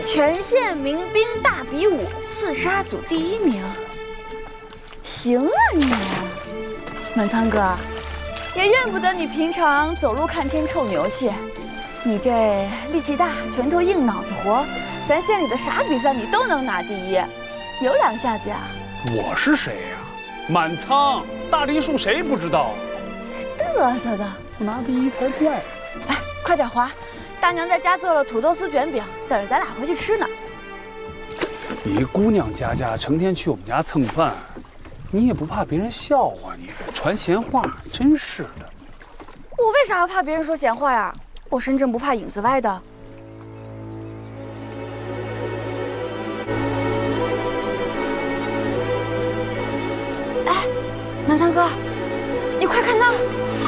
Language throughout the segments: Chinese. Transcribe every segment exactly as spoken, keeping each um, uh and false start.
全县民兵大比武刺杀组第一名。行啊你，满仓哥，也怨不得你平常走路看天臭牛气。你这力气大，拳头硬，脑子活，咱县里的啥比赛你都能拿第一，有两下子呀。 我是谁呀？满仓大梨树谁不知道？ 嘚瑟的， 拿第一才怪。 哎，快点滑！大娘在家做了土豆丝卷饼，等着咱俩回去吃呢。 你一姑娘家家成天去我们家蹭饭，你也不怕别人笑话你，传闲话，真是的。 我为啥要怕别人说闲话呀？我身正不怕影子歪的。哎，满仓哥，你快看那儿！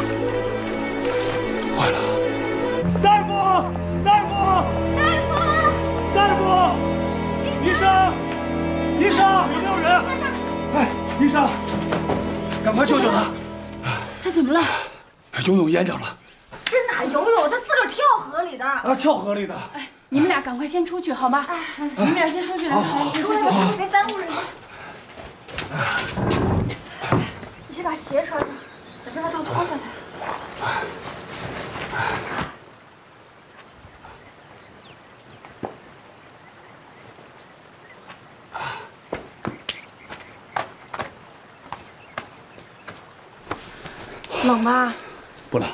坏了！大夫！大夫！大夫！大夫！医生！医生！有没有人？哎，医生，赶快救救他！ 他怎么了？ 游泳淹着了。 这哪游泳？他自个儿跳河里的。 啊，跳河里的。 哎，你们俩赶快先出去好吗？哎，你们俩先出去来。 出来吧，别耽误人家。你先把鞋穿上，把这外套脱下来。冷吧？ 不冷。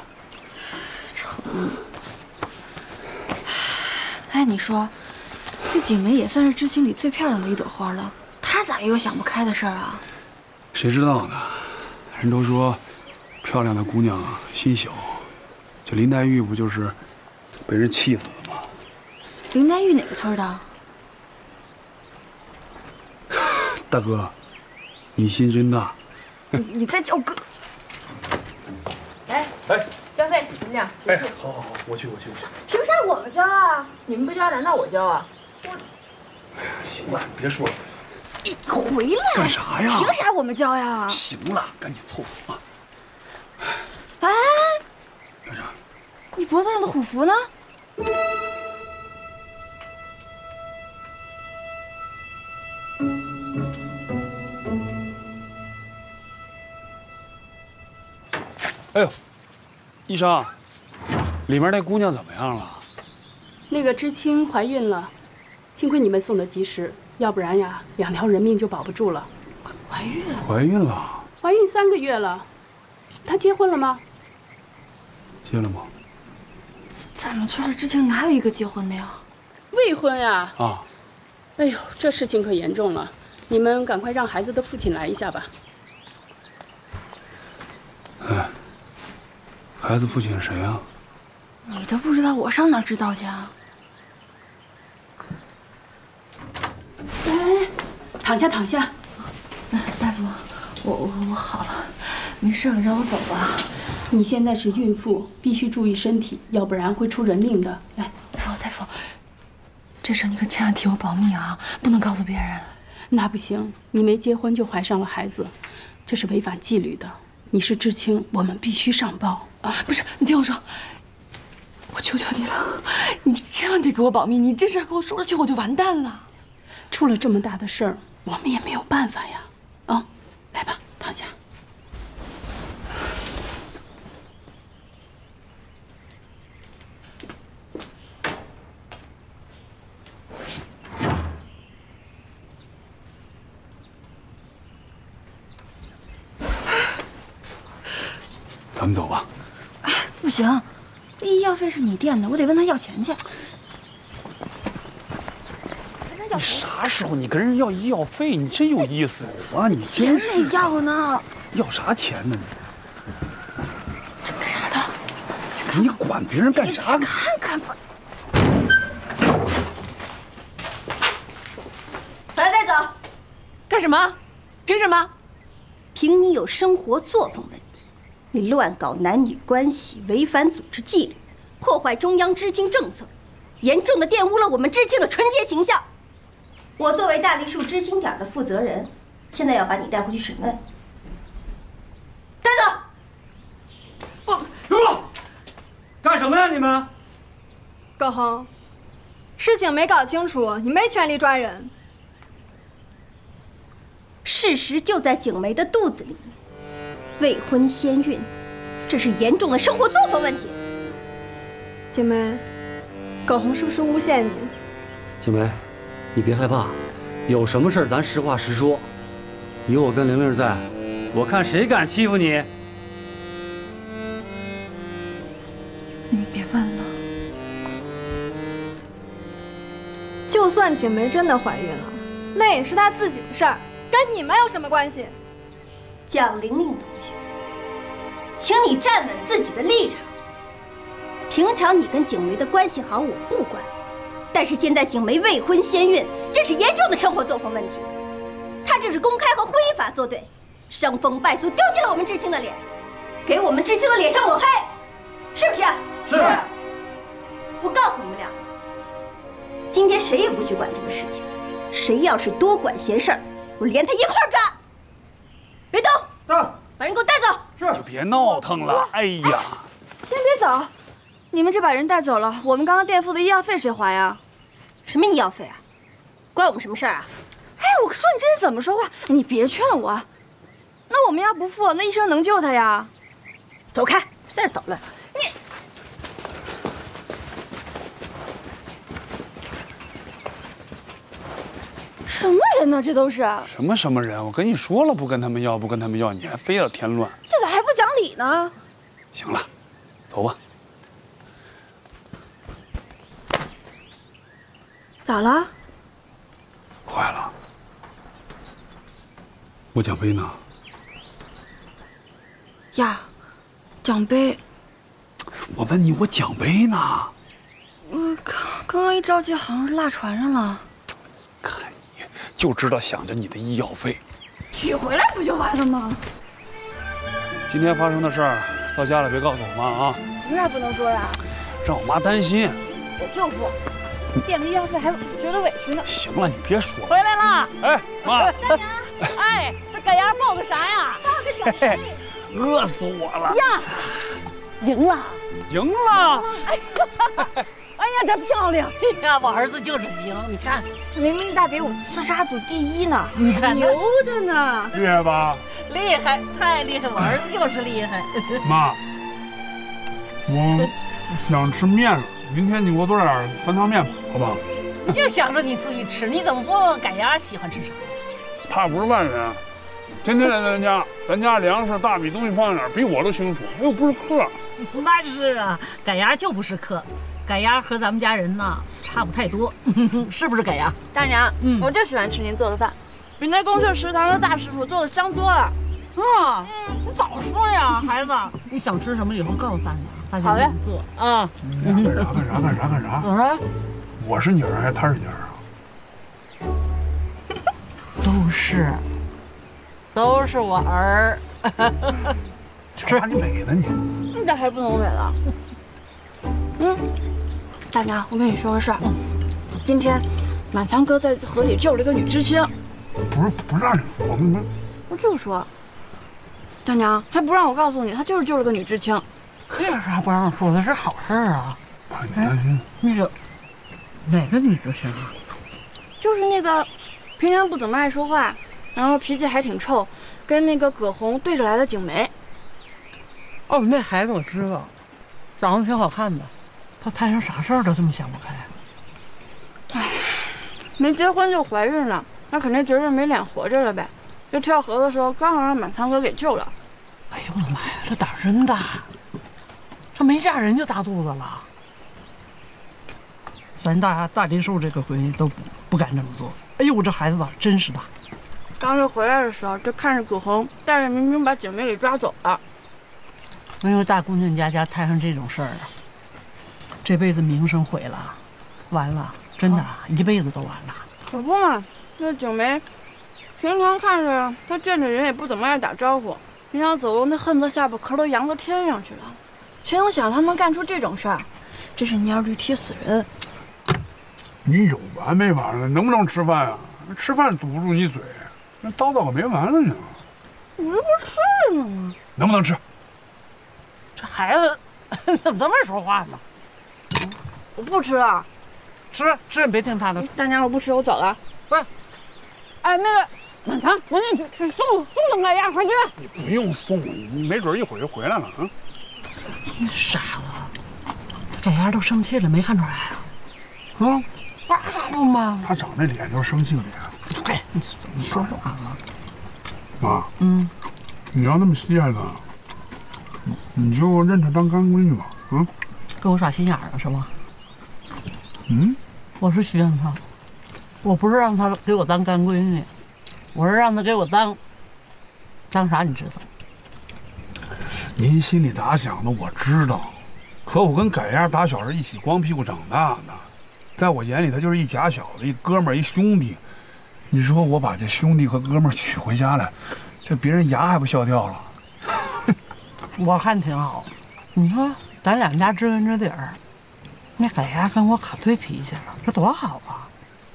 哎，你说，这景梅也算是知青里最漂亮的一朵花了，她咋也有想不开的事儿啊？ 谁知道呢？人都说，漂亮的姑娘心小，这林黛玉不就是被人气死了吗？ 林黛玉哪个村的？ 大哥，你心真大。 你你再叫哥。 哎哎， 交费，你们俩出去。 哎，好好好，我去我去我去。 凭啥我们交啊？你们不交，难道我交啊？我。 哎呀，行了，别说了。 你回来！ 干啥呀？ 凭啥我们交呀？ 行了，赶紧凑合啊。 哎， 干啥？ 你脖子上的虎符呢？ 哎呦，医生，里面那姑娘怎么样了？ 那个知青怀孕了，幸亏你们送的及时，要不然呀，两条人命就保不住了。 怀孕了？ 怀孕了？ 怀孕三个月了，她结婚了吗？ 结了吗？ 咱们村的知青哪有一个结婚的呀？ 未婚呀。 啊。 哎呦，这事情可严重了，你们赶快让孩子的父亲来一下吧。 哎。孩子父亲是谁呀？ 你都不知道，我上哪知道去啊？ 哎，躺下躺下。 大夫，我我我好了，没事了，让我走吧。 你现在是孕妇，必须注意身体，要不然会出人命的。来， 大夫大夫，这事你可千万替我保密啊，不能告诉别人。 那不行，你没结婚就怀上了孩子，这是违反纪律的。你是知青，我们必须上报啊！ 不是，你听我说，我求求你了，你千万得给我保密，你这事给我说出去，我就完蛋了。 出了这么大的事儿，我们也没有办法呀。啊，来吧，躺下。 咱们走吧。 哎，不行，这医药费是你垫的，我得问他要钱去。 你啥时候你跟人要医药费？你真有意思啊！你钱没要呢。 要啥钱呢？ 这干啥的？ 你管别人干啥？ 你看看吧。 把他带走。干什么？凭什么？ 凭你有生活作风问题。你乱搞男女关系，违反组织纪律，破坏中央知青政策，严重的玷污了我们知青的纯洁形象。我作为大梨树知青点的负责人，现在要把你带回去审问。带走！ 不，住！干什么呀你们？ 高恒， 事情没搞清楚，你没权利抓人。 事实就在景梅的肚子里，未婚先孕，这是严重的生活作风问题。 景梅，葛红是不是诬陷你？ 景梅，你别害怕，有什么事儿咱实话实说。有我跟玲玲在，我看谁敢欺负你。 你们别问了。 就算景梅真的怀孕了，那也是她自己的事儿，跟你们有什么关系？ 蒋玲玲同学，请你站稳自己的立场。平常你跟景梅的关系好，我不管，但是现在景梅未婚先孕，这是严重的生活作风问题。她这是公开和婚姻法作对，伤风败俗，丢尽了我们知青的脸，给我们知青的脸上抹黑，是不是？ 是。是我告诉你们两个，今天谁也不许管这个事情，谁要是多管闲事儿，我连他一块儿抓。别动！ 是。 把人给我带走。 是。就别闹腾了，哎呀！ 先别走，你们这把人带走了，我们刚刚垫付的医药费谁还呀？ 什么医药费啊？关我们什么事儿啊？ 哎，我说你这人怎么说话？你别劝我。那我们要不付，那医生能救他呀？ 走开，在这捣乱！你什么人呢？这都是什么什么人？我跟你说了，不跟他们要，不跟他们要，你还非要添乱， 这咋还不讲理呢？ 行了，走吧。 咋了？ 坏了，我奖杯呢？ 呀，奖杯。 我问你，我奖杯呢？ 我刚刚刚一着急，好像是落船上了。 看你就知道想着你的医药费， 取回来不就完了吗？ 今天发生的事儿，到家了别告诉我妈啊！ 为啥不能说呀？ 让我妈担心。 我就说，垫个医药费还觉得委屈呢。 行了，你别说。 回来了。 哎，妈。 哎，这赶鸭报个啥呀？ 报个奖杯。 饿死我了呀！赢了， 赢了！ 哎呀，这漂亮！哎呀，我儿子就是行，你看， 明明大比武刺杀组第一呢， 你看牛着呢， 厉害吧？ 厉害，太厉害！我儿子就是厉害。 妈，我想吃面了，明天你给我做点酸汤面吧，好不好？ 就想着你自己吃，你怎么不问问赶鸭喜欢吃啥？ 他不是外人，天天来咱家，咱家粮食、大米东西放在哪儿，比我都清楚，又不是客。 那是啊，赶鸭就不是客，赶鸭和咱们家人呢差不太多，是不是赶鸭？ 大娘， 嗯， 我就喜欢吃您做的饭，比那公社食堂的大师傅做的香多了。 啊，你早说呀，孩子，你想吃什么以后告诉大娘，大娘给你做啊。 干啥干啥干啥干啥？ 怎么了？ 我是女儿还是他是女儿啊？ 都是，都是我儿。 这把你美的你， 你咋还不能美了？嗯，大娘，我跟你说个事儿，今天满强哥在河里救了一个女知青。 不是不让你说吗？ 我就说，大娘还不让我告诉你，他就是救了个女知青。 这有啥不让说的？是好事啊！ 怕你担心。 那个哪个女知青啊？ 就是那个平常不怎么爱说话，然后脾气还挺臭，跟那个葛红对着来的景梅。 哦，那孩子我知道，长得挺好看的。他摊上啥事儿都这么想不开。 唉，没结婚就怀孕了，他肯定觉着没脸活着了呗。就跳河的时候，刚好让满仓哥给救了。 哎呦我的妈呀，这胆儿真大！这没嫁人就大肚子了。咱大大林寿这个闺女都不不敢这么做。哎呦，我这孩子胆真是大。 刚是回来的时候，就看着葛红带着明明把景梅给抓走了。 哎呦，大姑娘家家摊上这种事儿啊，这辈子名声毁了，完了，真的，啊、一辈子都完了。 可不嘛，那景梅，平常看着她见着人也不怎么爱打招呼，平常走路那恨不得下巴壳都扬到天上去了。谁能想她能干出这种事儿？真是蔫驴踢死人！ 你有完没完了？能不能吃饭啊？吃饭堵不住你嘴，那叨叨个没完了呢。 我这不是呢吗？ 能不能吃？ 这孩子怎么这么说话呢？ 我不吃了。 吃吃，别听他的。 大娘，我不吃，我走了。 不是， 哎，那个满仓，赶紧去去送送他们俩呀，快去！ 你不用送，你没准一会儿就回来了啊。 你傻子，这丫都生气了，没看出来啊？ 啊， 不吗？ 他长那脸就是生气的脸。 哎，你怎么说话啊？ 妈， 嗯， 你要那么稀罕他，你就认她当干闺女吧。嗯， 跟我耍心眼儿了是吗？ 嗯， 我是稀罕他，我不是让他给我当干闺女，我是让他给我当当啥？你知道？ 您心里咋想的我知道，可我跟改丫打小是一起光屁股长大的，在我眼里他就是一假小子，一哥们儿，一兄弟。你说我把这兄弟和哥们儿娶回家来，这别人牙还不笑掉了？ 我看挺好。你说咱两家知根知底儿，那改丫跟我可对脾气了，这多好啊！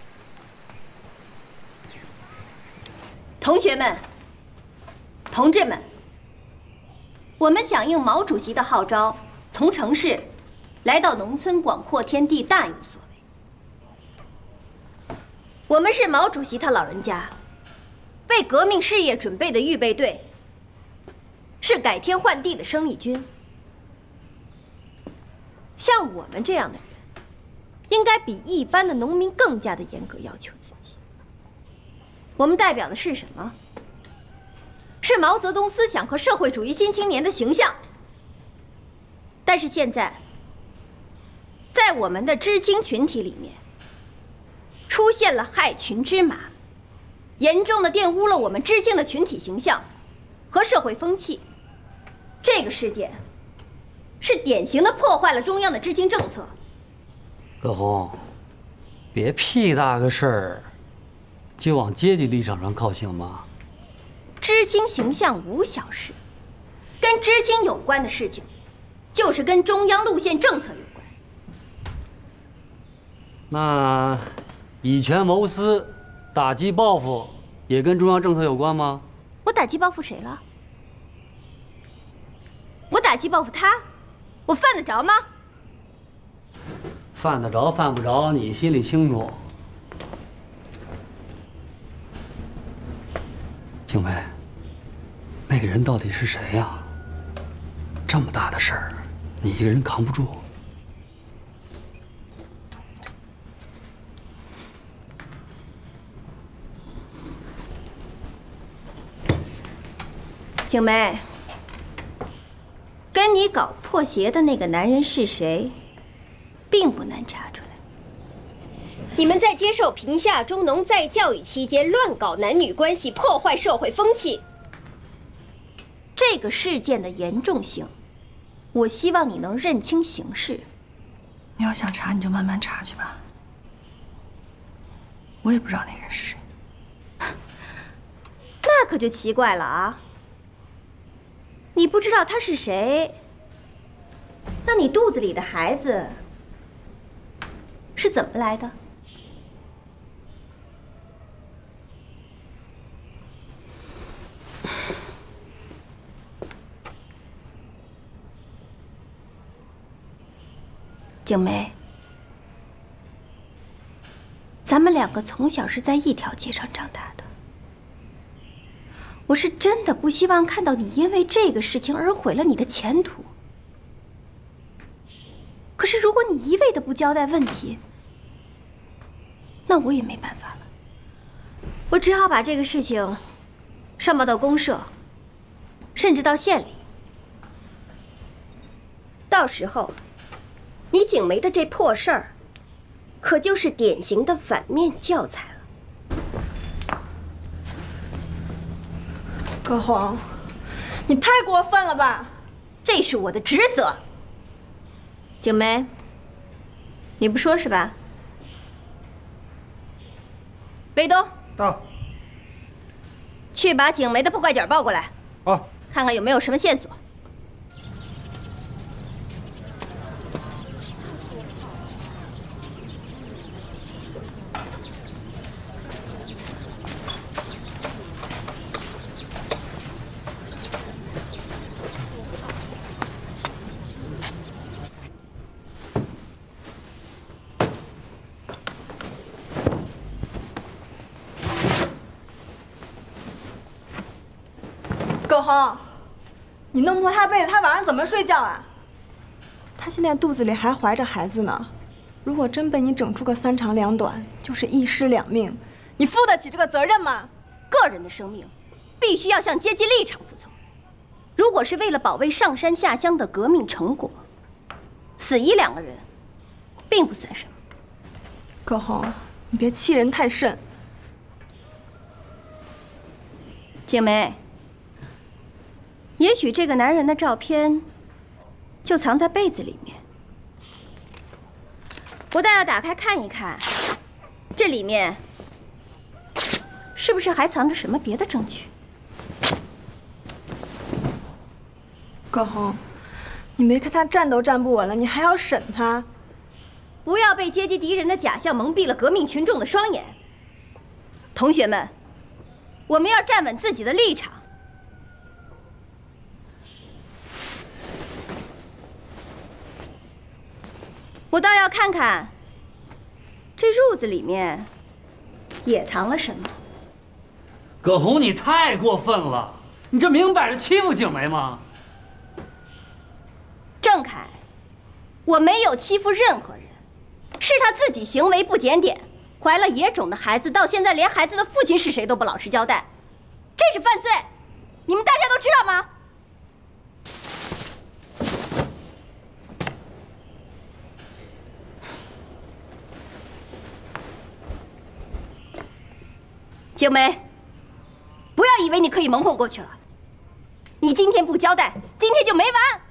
同学们、同志们，我们响应毛主席的号召，从城市来到农村广阔天地，大有所为。我们是毛主席他老人家为革命事业准备的预备队，是改天换地的生力军。像我们这样的人，应该比一般的农民更加的严格要求自己。我们代表的是什么？是毛泽东思想和社会主义新青年的形象。但是现在，在我们的知青群体里面，出现了害群之马，严重的玷污了我们知青的群体形象和社会风气。这个事件是典型的破坏了中央的知青政策。 葛洪，别屁大个事儿就往阶级立场上靠行吗？ 知青形象无小事，跟知青有关的事情，就是跟中央路线政策有关。 那以权谋私、打击报复，也跟中央政策有关吗？ 我打击报复谁了？我打击报复他，我犯得着吗？ 犯得着犯不着，你心里清楚。静梅，那个人到底是谁呀？这么大的事儿，你一个人扛不住。 景梅，跟你搞破鞋的那个男人是谁，并不难查出来。你们在接受贫下中农再教育期间乱搞男女关系，破坏社会风气。这个事件的严重性，我希望你能认清形势。 你要想查，你就慢慢查去吧。我也不知道那个人是谁。 那可就奇怪了啊！你不知道他是谁，那你肚子里的孩子是怎么来的？景梅，咱们两个从小是在一条街上长大的。我是真的不希望看到你因为这个事情而毁了你的前途。可是如果你一味的不交代问题，那我也没办法了。我只好把这个事情上报到公社，甚至到县里。到时候，你景梅的这破事儿，可就是典型的反面教材了。 葛洪，你太过分了吧！ 这是我的职责。景梅，你不说是吧？卫东， 到。 去把景梅的破怪卷抱过来。 好。 看看有没有什么线索。 葛红，你弄破他被子，他晚上怎么睡觉啊？他现在肚子里还怀着孩子呢，如果真被你整出个三长两短，就是一尸两命，你负得起这个责任吗？ 个人的生命，必须要向阶级立场服从。如果是为了保卫上山下乡的革命成果，死一两个人，并不算什么。 葛红，你别欺人太甚。 景梅，也许这个男人的照片就藏在被子里面，我倒要打开看一看，这里面是不是还藏着什么别的证据？ 葛红，你没看他站都站不稳了，你还要审他？ 不要被阶级敌人的假象蒙蔽了革命群众的双眼。同学们，我们要站稳自己的立场。我倒要看看，这褥子里面也藏了什么。 葛红，你太过分了！你这明摆着欺负景梅吗？ 郑恺，我没有欺负任何人，是他自己行为不检点，怀了野种的孩子，到现在连孩子的父亲是谁都不老实交代，这是犯罪，你们大家都知道吗？景梅，不要以为你可以蒙混过去了，你今天不交代，今天就没完。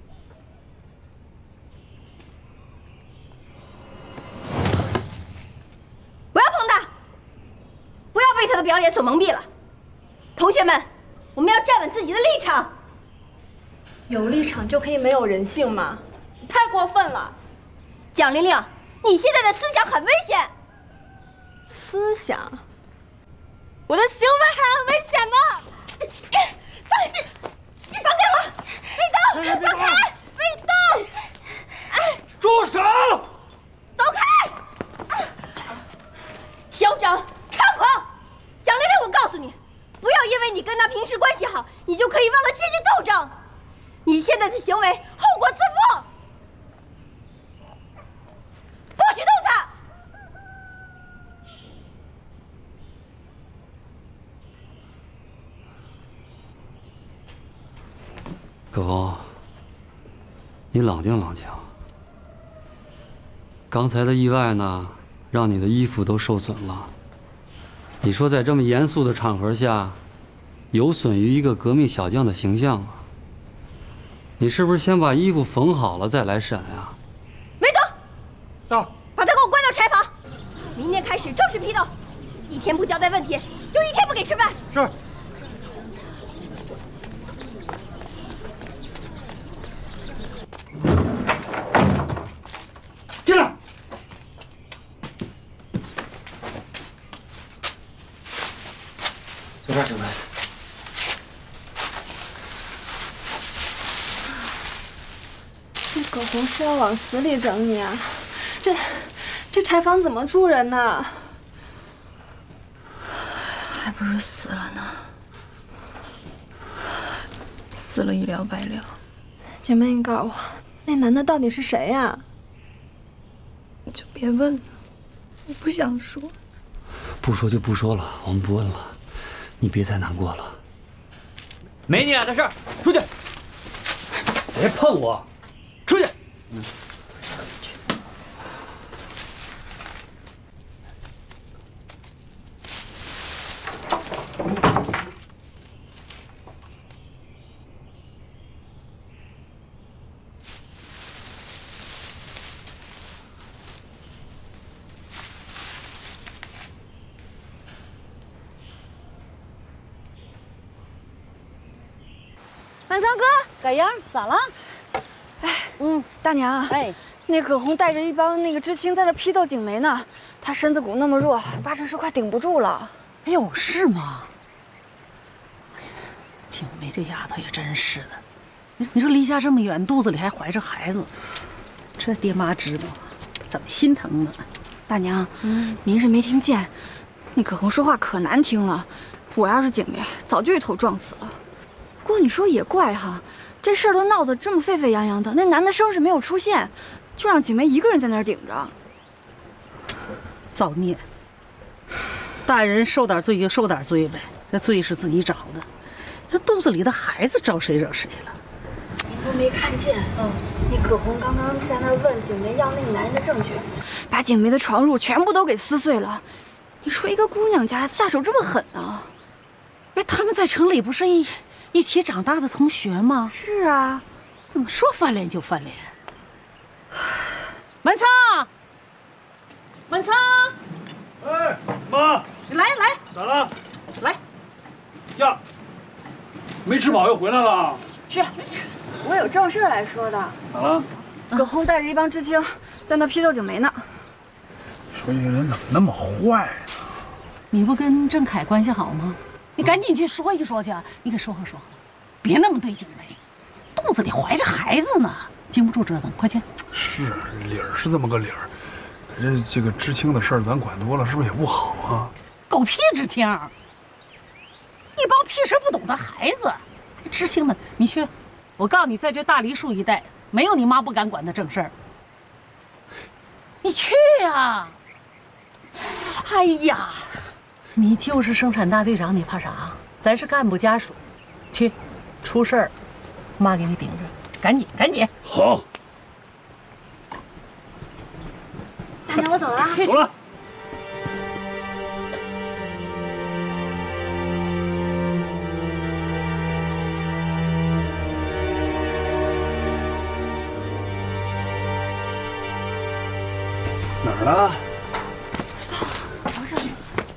不要碰他，不要被他的表演所蒙蔽了。同学们，我们要站稳自己的立场。 有立场就可以没有人性吗？你太过分了。 蒋玲玲，你现在的思想很危险。 思想？我的行为还很危险呢！ 放，放开我！魏东，放开！魏东， 住手！ 走开！嚣张猖狂！蒋玲玲，我告诉你，不要因为你跟他平时关系好，你就可以忘了阶级斗争。你现在的行为后果自负，不许动他！ 葛红，你冷静冷静。刚才的意外呢，让你的衣服都受损了。你说在这么严肃的场合下，有损于一个革命小将的形象啊！你是不是先把衣服缝好了再来审啊？ 韦东， 到， 把他给我关到柴房。明天开始正式批斗，一天不交代问题，就一天不给吃饭。 是。进来。随便，请来。 这葛红是要往死里整你啊！这这柴房怎么住人呢？ 还不如死了呢，死了一了百了。 姐妹，你告诉我，那男的到底是谁呀？ 你就别问了，我不想说。 不说就不说了，我们不问了，你别太难过了。 没你俩的事儿，出去！ 别碰我！ 出去！ 嗯。 万桑哥， 改样咋了？ 哎，嗯，大娘， 哎， 那葛红带着一帮那个知青在这批斗景梅呢，她身子骨那么弱，八成是快顶不住了。 哎呦，是吗？景梅这丫头也真是的，你你说离家这么远，肚子里还怀着孩子，这爹妈知道怎么心疼呢？ 大娘，嗯，您是没听见，那葛红说话可难听了，我要是景梅，早就一头撞死了。估过你说也怪哈，这事儿都闹得这么沸沸扬扬的，那男的生是没有出现，就让景梅一个人在那儿顶着。 造孽！大人受点罪就受点罪呗，那罪是自己找的。这肚子里的孩子招谁惹谁了？ 您都没看见？嗯，那葛红刚刚在那儿问景梅要那个男人的证据，把景梅的床褥全部都给撕碎了。你说一个姑娘家下手这么狠啊？ 哎，他们在城里不是一一起长大的同学吗？ 是啊， 怎么说翻脸就翻脸？文仓，文仓， 哎，妈， 来来， 咋了？ 来呀，没吃饱又回来了？ 去，我有正事来说的。 咋了？ 葛红带着一帮知青在那批斗景梅呢。 说这个人怎么那么坏呢？ 你不跟郑凯关系好吗？你赶紧去说一说去，你给说和说和，别那么对景梅，肚子里怀着孩子呢，经不住折腾，快去。 是理儿是这么个理儿，可是这个知青的事儿咱管多了，是不是也不好啊？ 狗屁知青，一帮屁事不懂的孩子，知青的你去，我告诉你，在这大梨树一带，没有你妈不敢管的正事儿。你去呀！哎呀，你就是生产大队长，你怕啥？咱是干部家属，去，出事儿，妈给你顶着，赶紧赶紧。 好。 大娘，我走了啊。 走了。哪儿了？ 不知道，找找。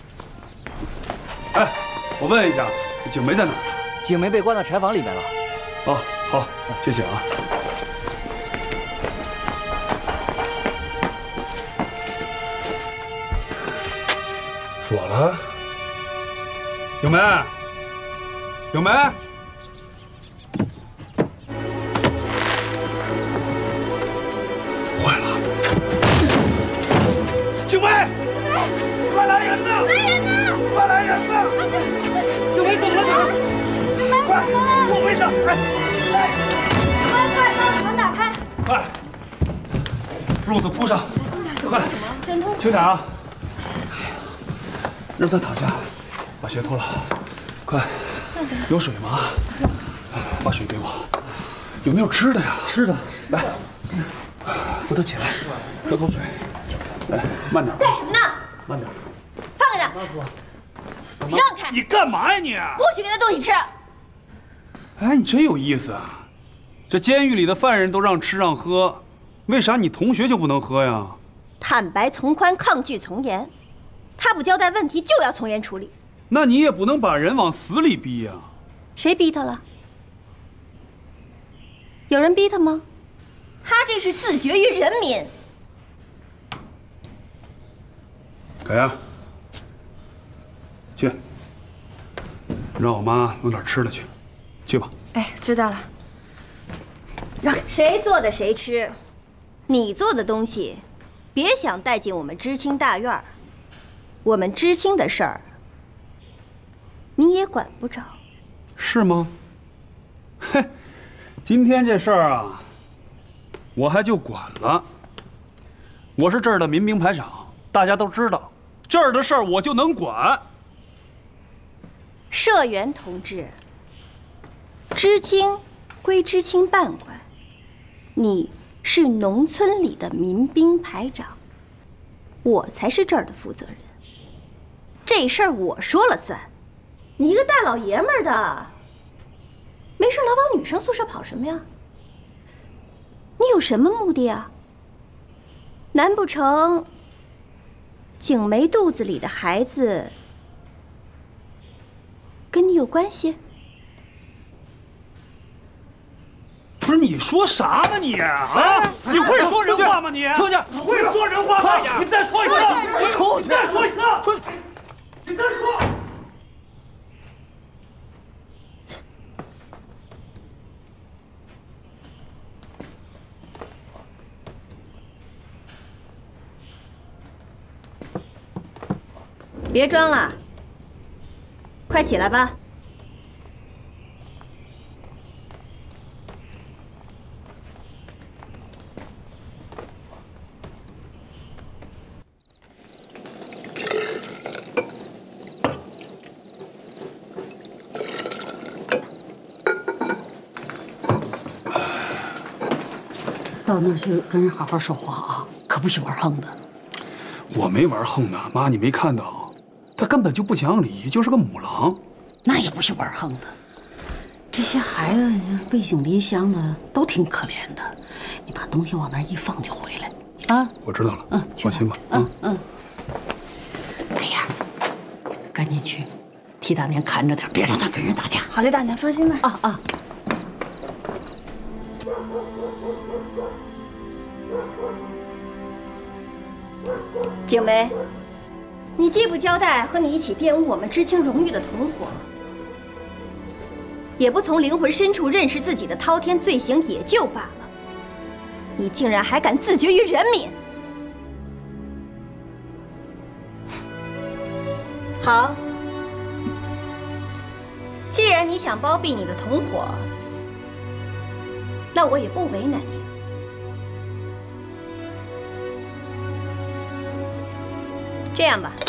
哎，我问一下，景梅在哪儿？ 景梅被关到柴房里面了。 哦，好，谢谢啊。锁了。景梅，景梅。坏了！景梅，景梅，快来人呐！来人呐！快来人呐！景梅怎么了？ 景梅快，给我围上！哎， 快快把门打开！ 快，褥子铺上。 小心点，小快， 心点，忍痛。 轻点啊！让他躺下，把鞋脱了。快，有水吗？把水给我。有没有吃的呀？吃的。来，扶他起来，喝口水。来，慢点。 干什么呢？ 慢点。 放开他！让开！ 你干嘛呀你？ 不许给他东西吃。 哎，你真有意思啊！这监狱里的犯人都让吃让喝，为啥你同学就不能喝呀？ 坦白从宽，抗拒从严。他不交代问题，就要从严处理。 那你也不能把人往死里逼呀！ 谁逼他了？有人逼他吗？他这是自绝于人民。 改呀，去，让我妈弄点吃的去，去吧。 哎，知道了。让开。 谁做的谁吃，你做的东西，别想带进我们知青大院儿。我们知青的事儿，你也管不着。 是吗？嘿，今天这事儿啊，我还就管了。我是这儿的民兵排长，大家都知道，这儿的事儿我就能管。 社员同志，知青归知青办管，你是农村里的民兵排长，我才是这儿的负责人。这事儿我说了算，你一个大老爷们儿的，没事老往女生宿舍跑什么呀？你有什么目的啊？难不成景梅肚子里的孩子跟你有关系？ 不是你说啥呢你啊？你会说人话吗你？ 出去！ 会说人话吗？你再说一次！ 出去！ 你再说一次！ 出去！ 你再说！ 别装了，快起来吧。 到那儿去跟人好好说话啊，可不许玩横的。 我没玩横的，妈，你没看到，他根本就不讲理，就是个母狼。 那也不许玩横的。这些孩子背井离乡的，都挺可怜的。你把东西往那儿一放就回来啊。 我知道了， 嗯， 放心吧。 嗯嗯。盖亚，赶紧去，替大娘看着点，别让他跟人打架。 好嘞，大娘放心吧。 啊啊。 景梅，你既不交代和你一起玷污我们知青荣誉的同伙，也不从灵魂深处认识自己的滔天罪行也就罢了，你竟然还敢自绝于人民！好，既然你想包庇你的同伙，那我也不为难你。这样吧，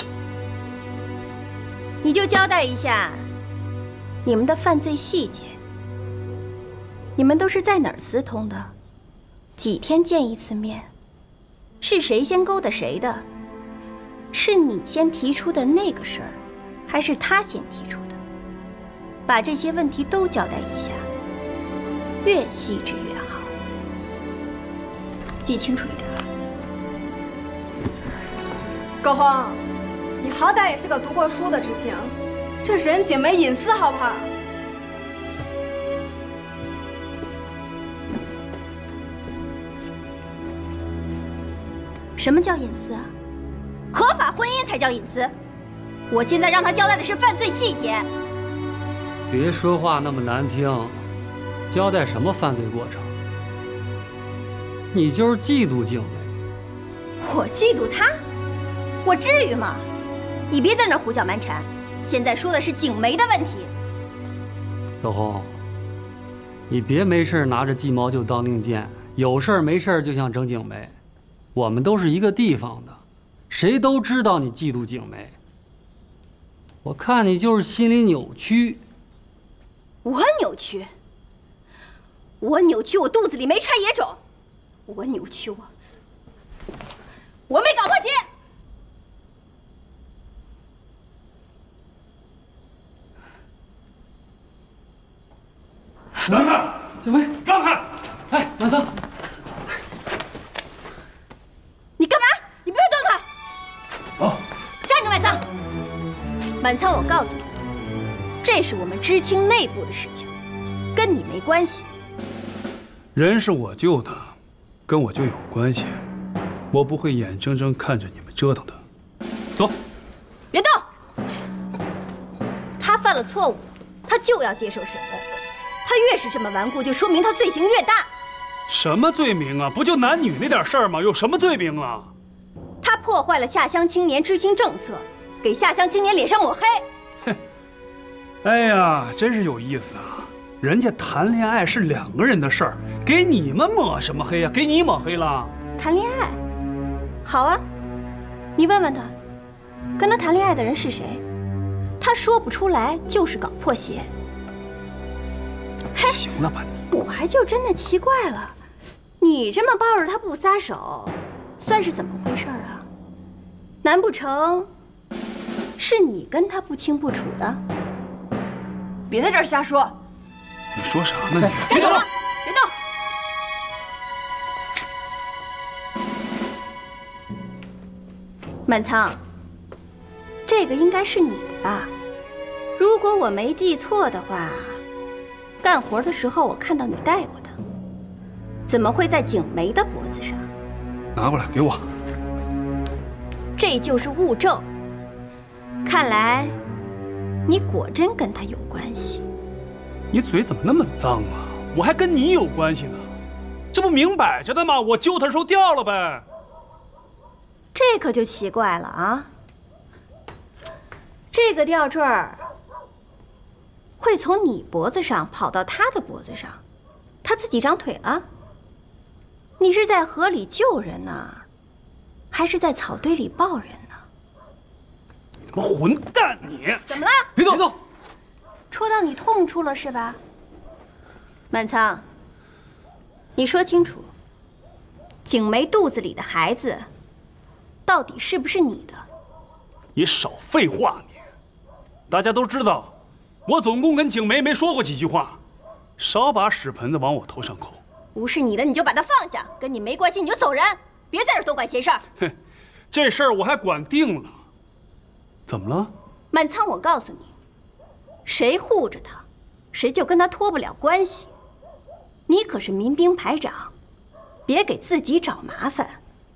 你就交代一下你们的犯罪细节。你们都是在哪儿私通的？几天见一次面？是谁先勾搭谁的？是你先提出的那个事儿，还是他先提出的？把这些问题都交代一下，越细致越好，记清楚一点。 高峰，你好歹也是个读过书的知青，这是人景梅隐私，好不好？ 什么叫隐私啊？合法婚姻才叫隐私。我现在让他交代的是犯罪细节。 别说话那么难听，交代什么犯罪过程？你就是嫉妒景梅。 我嫉妒他？我至于吗？你别在那胡搅蛮缠。现在说的是景梅的问题。 小红，你别没事拿着鸡毛就当令箭，有事没事就想整景梅。我们都是一个地方的，谁都知道你嫉妒景梅。我看你就是心里扭曲。 我扭曲？我扭曲？我肚子里没揣野种。我扭曲？我我没搞破鞋。 让开， 景梅， 让开！ 哎，满桑， 你干嘛？你不要动他！ 好， 站着，满仓。满仓，我告诉你，这是我们知青内部的事情，跟你没关系。 人是我救的，跟我就有关系。我不会眼睁睁看着你们折腾他。走， 别动！他犯了错误，他就要接受审问。他越是这么顽固，就说明他罪行越大。 什么罪名啊？不就男女那点事儿吗？有什么罪名啊？ 他破坏了下乡青年知青政策，给下乡青年脸上抹黑。 哼，哎呀，真是有意思啊！人家谈恋爱是两个人的事儿，给你们抹什么黑呀？给你抹黑了？ 谈恋爱？好啊，你问问他，跟他谈恋爱的人是谁？他说不出来，就是搞破鞋。嘿， 行了吧你！ 我还就真的奇怪了，你这么抱着他不撒手，算是怎么回事啊？难不成是你跟他不清不楚的？ 别在这儿瞎说！ 你说啥呢你？ 别动！别动！满仓，这个应该是你的吧？如果我没记错的话。干活的时候我看到你戴过的，怎么会在景梅的脖子上？ 拿过来给我。 这就是物证。看来你果真跟他有关系。 你嘴怎么那么脏啊？我还跟你有关系呢，这不明摆着的吗？我揪他的时候掉了呗。 这可就奇怪了啊！这个吊坠儿。会从你脖子上跑到他的脖子上，他自己长腿了。你是在河里救人呢，还是在草堆里抱人呢？ 他妈混蛋你！ 怎么了？ 别动！别动！ 戳到你痛处了是吧？满仓，你说清楚， 景梅肚子里的孩子，到底是不是你的？ 你少废话！你，大家都知道，我总共跟景梅没说过几句话，少把屎盆子往我头上扣。 不是你的你就把它放下，跟你没关系你就走人，别在这多管闲事儿。 哼，这事儿我还管定了。怎么了？ 满仓，我告诉你，谁护着他，谁就跟他脱不了关系。你可是民兵排长。别给自己找麻烦！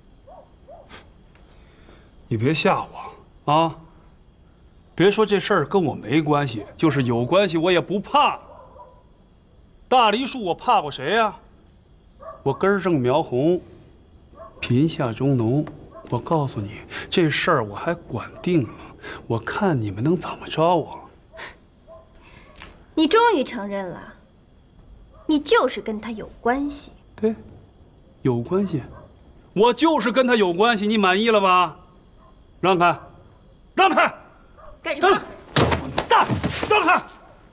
你别吓我啊！别说这事儿跟我没关系，就是有关系我也不怕。大梨树我怕过谁呀？我根正苗红，贫下中农。我告诉你，这事儿我还管定了，我看你们能怎么着啊？ 你终于承认了，你就是跟他有关系。 对。有关系，我就是跟他有关系，你满意了吧？让开，让开！ 干什么？ 滚蛋！让开！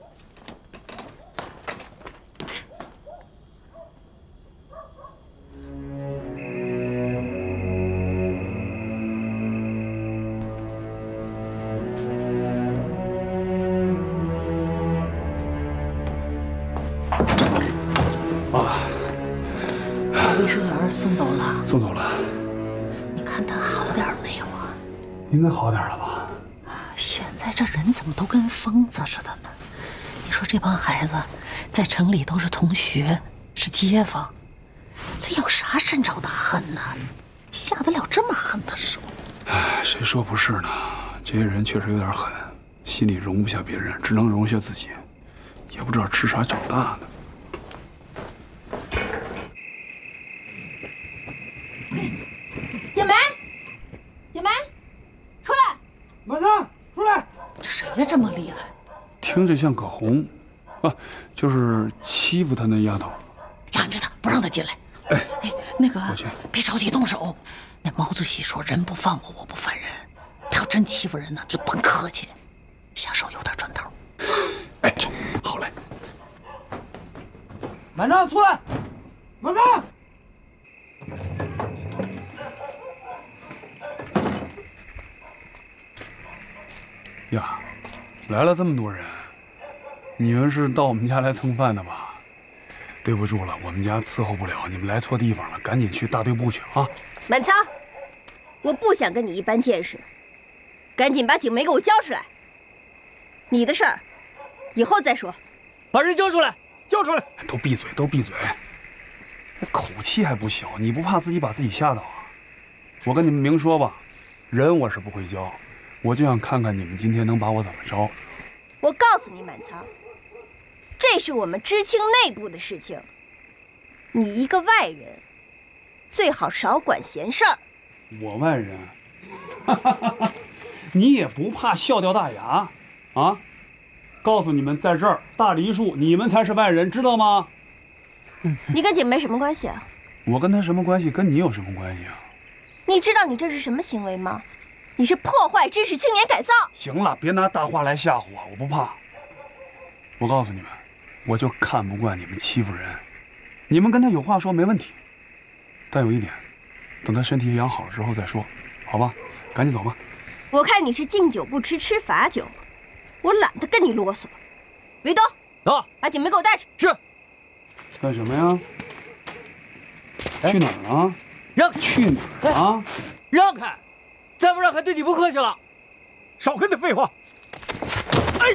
啊！ 卫生员送走了， 送走了。 你看他好点没有啊？ 应该好点了吧？ 现在这人怎么都跟疯子似的呢？你说这帮孩子在城里都是同学，是街坊，这有啥深仇大恨呢？下得了这么狠的手？ 哎，谁说不是呢？这些人确实有点狠，心里容不下别人，只能容下自己，也不知道吃啥长大的。 景梅，景梅，出来！ 满仓，出来！ 这谁呀？这么厉害？ 听着像葛红，啊，就是欺负他那丫头。 拦着他，不让他进来。 哎哎，那个， 过去， 别着急动手。那毛主席说：“人不犯我，我不犯人。”他要真欺负人呢，就甭客气，下手有点准头。 哎，好嘞。 满仓，出来！满仓。 呀，来了这么多人，你们是到我们家来蹭饭的吧？对不住了，我们家伺候不了，你们来错地方了，赶紧去大队部去啊！ 满仓，我不想跟你一般见识，赶紧把景梅给我交出来。你的事儿，以后再说。 把人交出来，交出来！ 都闭嘴，都闭嘴！口气还不小，你不怕自己把自己吓到啊？我跟你们明说吧，人我是不会交。我就想看看你们今天能把我怎么着。 我告诉你，满仓，这是我们知青内部的事情，你一个外人，最好少管闲事儿。 我外人，你也不怕笑掉大牙啊？告诉你们，在这儿大梨树，你们才是外人，知道吗？ 你跟景梅什么关系啊？ 我跟他什么关系？跟你有什么关系啊？ 你知道你这是什么行为吗？你是破坏知识青年改造。 行了，别拿大话来吓唬我，我不怕。我告诉你们，我就看不惯你们欺负人。你们跟他有话说没问题，但有一点，等他身体养好了之后再说，好吧？赶紧走吧。 我看你是敬酒不吃吃罚酒，我懒得跟你啰嗦。韦东， 啊， 把景梅给我带去。 是。 干什么呀？去哪儿啊？ 让去哪儿啊？ 让开！再不让开，对你不客气了。 少跟他废话。哎，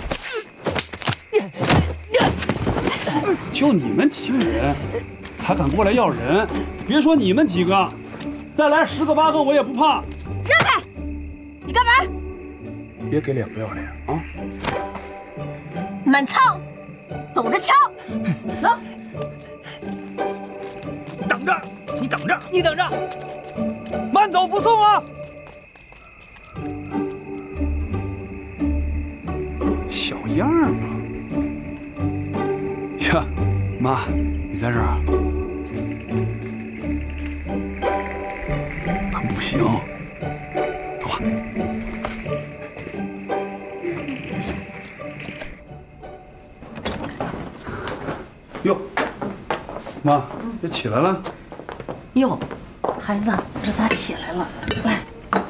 就你们几个人，还敢过来要人？别说你们几个，再来十个八个我也不怕。 让开！你干嘛？ 别给脸不要脸啊！ 满仓，走着瞧。走。 等着，你等着， 你等着， 慢走不送啊！ 小样儿嘛！呀，妈，你在这儿啊？不行，走吧。哟，妈，这起来了。 你哟，孩子，这咋起来了？来，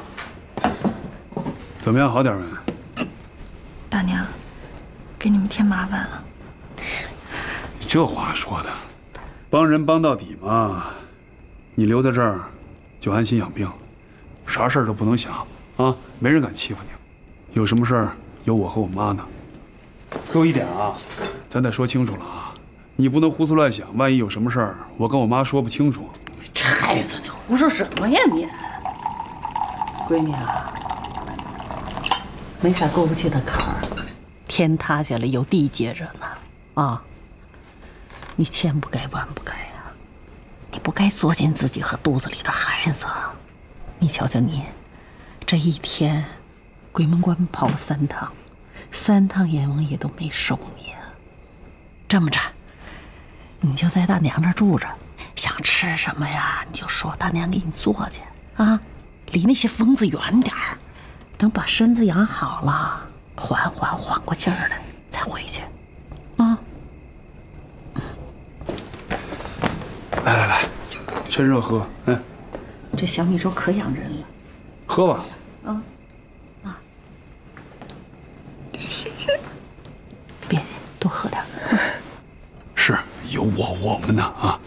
怎么样，好点没？ 大娘，给你们添麻烦了。 这话说的，帮人帮到底嘛。你留在这儿，就安心养病，啥事儿都不能想啊，没人敢欺负你。有什么事儿有我和我妈呢。给我一点啊，咱得说清楚了啊，你不能胡思乱想，万一有什么事儿，我跟我妈说不清楚。 这孩子，你胡说什么呀你？闺女啊，没啥过不去的坎儿，天塌下来有地接着呢啊！你千不该万不该呀、啊！你不该作践自己和肚子里的孩子。你瞧瞧你，这一天，鬼门关跑了三趟，三趟阎王爷都没收你啊！这么着，你就在大娘这住着，想吃什么呀，你就说大娘给你做去啊，离那些疯子远点儿。等把身子养好了，缓缓缓过劲儿来，再回去，啊！ 来来来，趁热喝，嗯。 这小米粥可养人了， 喝吧。 啊啊！谢谢。别介，多喝点。 是有我我们呢啊。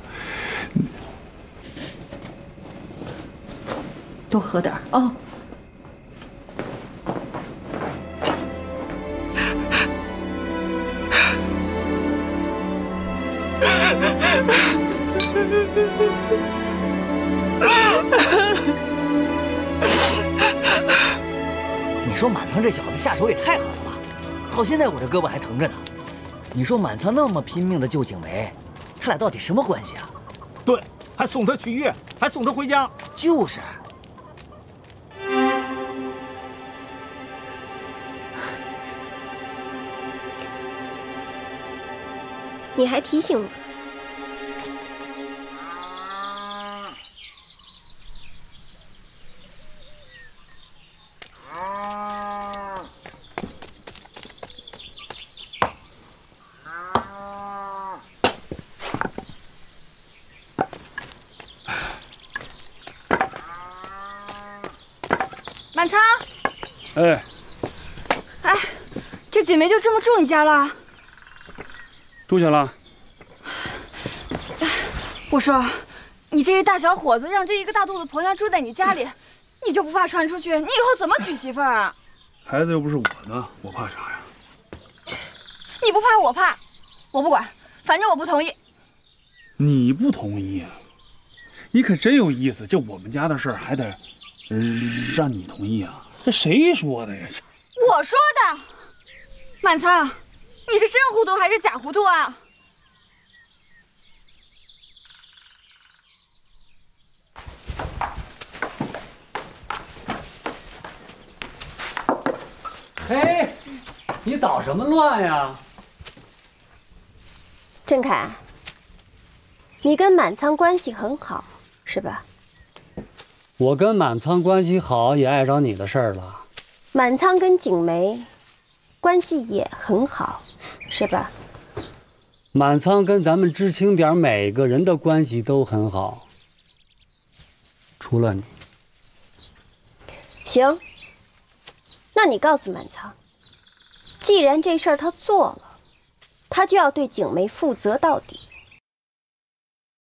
多喝点哦。 你说满仓这小子下手也太狠了吧！到现在我这胳膊还疼着呢。你说满仓那么拼命的救景梅，他俩到底什么关系啊？ 对，还送他去医院，还送他回家。 就是。 你还提醒我。 满仓， 哎， 哎，这锦梅就这么住你家了？ 住下了。 我说，你这一大小伙子，让这一个大肚子婆娘住在你家里，你就不怕传出去？你以后怎么娶媳妇儿啊？ 孩子又不是我的，我怕啥呀？ 你不怕我怕，我不管，反正我不同意。 你不同意啊？你可真有意思，就我们家的事儿还得。嗯，让你同意啊？这谁说的呀？ 我说的。满仓，你是真糊涂还是假糊涂啊？ 嘿，你捣什么乱呀？ 郑恺，你跟满仓关系很好，是吧？ 我跟满仓关系好，也碍着你的事儿了。 满仓跟景梅关系也很好，是吧？ 满仓跟咱们知青点每个人的关系都很好，除了你。 行，那你告诉满仓，既然这事儿他做了，他就要对景梅负责到底。